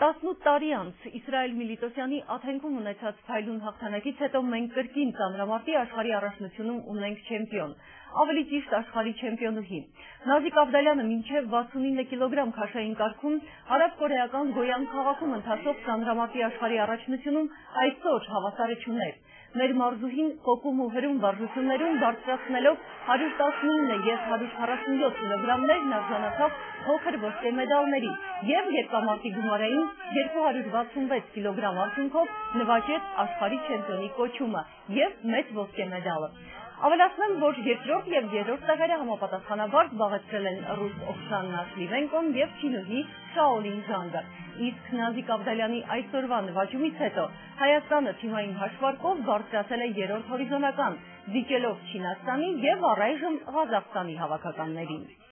18 տարի անց Իսրայել Միլիտոսյանի Աթենքում ունեցած փայլուն հաղթանակից հետո մենք կրկին ծանրամարտի աշխարհի առաջնությունում ունենք չեմպիոն, ավելի ճիշտ աշխարհի չեմպիոնուհի։ Նազիկ Ավդալյանը մինչև 69 կիլոգրամ քաշային կարգում արաբ-կորեական Գոյան քաղաքում ընթացող ծանրամարտի աշխարհի առաջնությունում այսօր հավասարը չուներ։ Մեր մարզուհին կոկում ու հրում վարժություններում բարձրացնելով 119 և 147 կիլոգրամներ արժանացավ փոքր ոսկե մեդալների և երկամարտի գումարային 266 կիլոգրամ արդյունքով նվաճեց աշխարհի չեմպիոնի կոչումը և մեծ ոսկե մեդալը։ Ավելացնեմ, որ երկրորդ և երրորդ տեղերը համապատասխանաբար զբաղեցրել են ռուս Օքսանա Սլիվենկոն և չինուհի Շաոլին Զանգը։ Իսկ Նազիկ Ավդալյանի այսօրվա նվաճումից հետո Հայաստանը թիմային հաշվարկով բարձրացել է երրորդ հորիզոնական, զիջելով Չինաստանի և առայժմ Ղազախստանի հավաքականներին։